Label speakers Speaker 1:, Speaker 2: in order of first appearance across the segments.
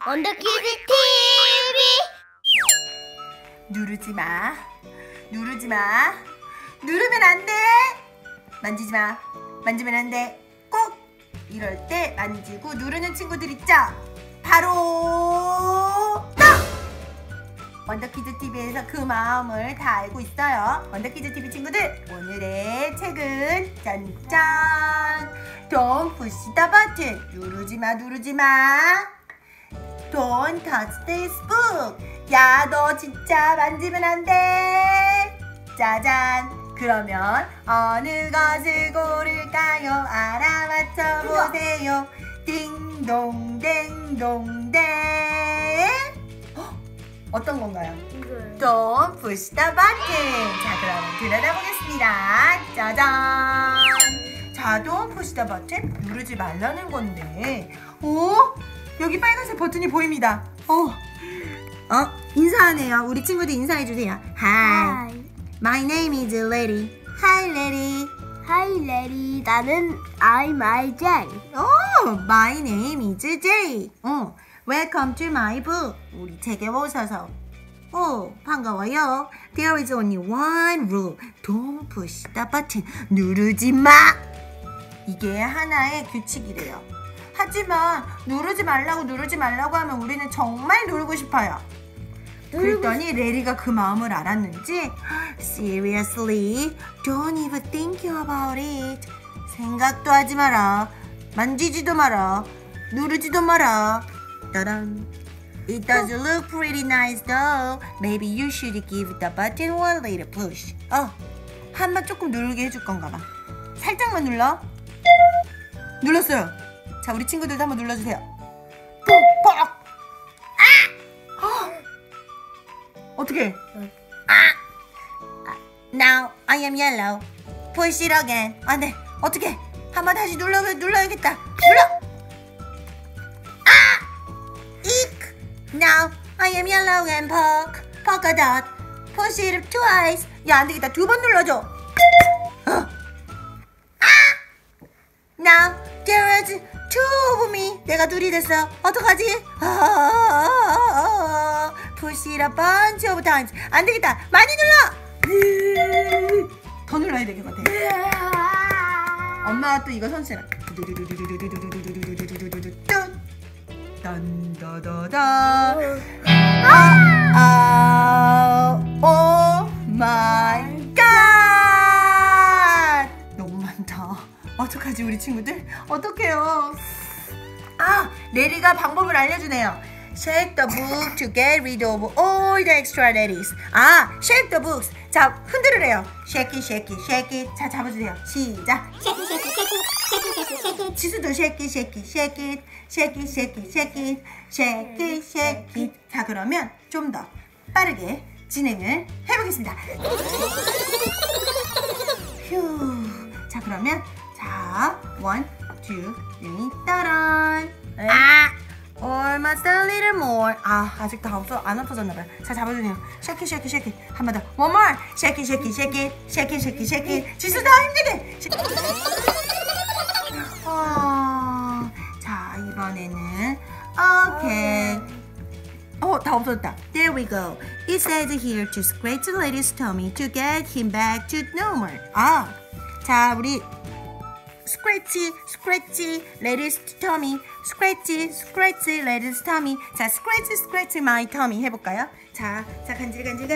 Speaker 1: 원더키즈 TV.
Speaker 2: 누르지 마. 누르지 마. 누르면 안 돼. 만지지 마. 만지면 안 돼. 꼭 이럴 때 만지고 누르는 친구들 있죠? 바로 나! 원더키즈 TV에서 그 마음을 다 알고 있어요. 원더키즈 TV 친구들, 오늘의 책은 짠짠! Don't push the button. 누르지 마, 누르지 마. Don't touch this book. 야, 너 진짜 만지면 안 돼. 짜잔. 그러면 어느 것을 고를까요? 알아맞혀 보세요. 띵동댕동댕. 어떤 건가요? Don't push the button. 자, 그럼 들여다보겠습니다. 짜잔. 자, Don't push the button. 누르지 말라는 건데. 오? 여기 빨간색 버튼이 보입니다. 인사하네요. 우리 친구들 인사해주세요. Hi. My name is Lady. Hi, Lady.
Speaker 1: Hi, Lady. 나는 I'm Jay.
Speaker 2: My name is Jay. Welcome to my book. 우리 책에 오셔서. 반가워요. There is only one rule. Don't push the button. 누르지 마. 이게 하나의 규칙이래요. 하지만 누르지 말라고 하면 우리는 정말 누르고 싶어요. 그랬더니 레리가 그 마음을 알았는지 Seriously, don't even think about it. 생각도 하지 마라. 만지지도 마라. 누르지도 마라. 따란. It does look pretty nice though. Maybe you should give the button one little push. 한번 조금 누르게 해줄 건가 봐. 살짝만 눌러. 눌렀어요. 자, 우리 친구들도 한번 눌러주세요. 뻑뻑. 어떻게? Now I am yellow. Push it again. 네. 어떻게? 한번 다시 눌러야겠다. 눌러. Eek. Now I am yellow and polka dot. Push it twice. 야, 안 되겠다. 2번 눌러줘. Now there is two of me. 내가 둘이 됐어. 어떡하지? Push it a bunch of times. 안 되겠다. 많이 눌러. 더 눌러야 될 것 같아. 엄마가 또 이거 선수라. 딴다다다. 오 마이 갓. 너무 많다. 어떡하지 우리 친구들? 어떡해요? 레리가 방법을 알려주네요. Shake the book to get rid of all the extra letters. Shake the books. 자, 흔들으래요. Shake it, shake it, shake it. 자, 잡아주세요. 시작.
Speaker 1: Shake it, shake it, shake it, shake it, shake it, shake it.
Speaker 2: 지수도 shake it, shake it, shake it, shake it, shake it, shake it, shake it, shake it. 자, 그러면 좀 더 빠르게 진행을 해보겠습니다. 휴. 자, 그러면 자, 1, 2, 3, 따란. Almost a little more. 아직도 안 없어졌나봐요. 자, 잡아주세요. Shake it, shake it, shake it. 한 번 더. One more. Shake it, shake it, shake it. Shake it, shake it, shake it. 지수 더 힘들게. 자, 이번에는 오케이. 다 없어졌다. There we go. It says here to scratch the lady's tummy to get him back to normal. 자, 우리 scratchy, lady's tummy. scratchy, lady's tummy. 자, scratch my tummy 해볼까요? 자, 간질간질.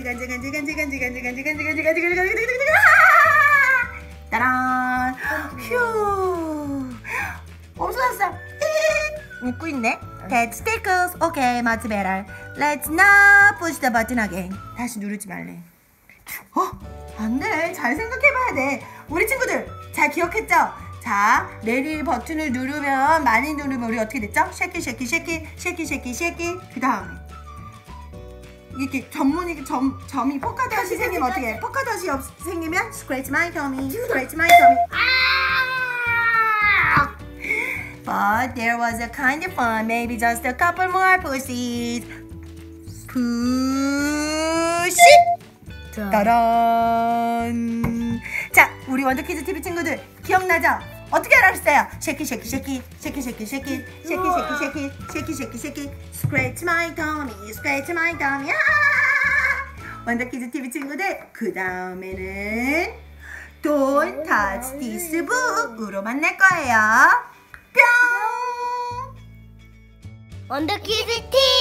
Speaker 2: 따란. 휴. 없어졌어. 웃고 있네. That tickles. Okay, much better. Let's not push the button again. 다시 누르지 말래. 안 돼. 잘 생각해봐야 돼. 우리 친구들 잘 기억했죠? 자, 레리 버튼을 누르면, 많이 누르면 우리 어떻게 됐죠? Shake it, shake it, shake it, shake it, shake it. 그 다음에 이렇게 점이 포카닷이 생기면 어떻게 해? 포카닷이 생기면 Scratch my tummy, scratch my tummy. But there was a kind of fun. Maybe just a couple more pushes. Push it. 따란. 자, 우리 원더키즈 TV 친구들 기억나죠? 어떻게 알았어요? 쉐키 쉐키 쉐키 쉐키 쉐키 쉐키 쉐키 쉐키 쉐키 쉐키 쉐키 쉐키 Scratch my tummy Scratch my tummy 원더키즈 TV 친구들 그 다음에는 Don't touch this book으로 만날 거예요. 뿅!
Speaker 1: 원더키즈 TV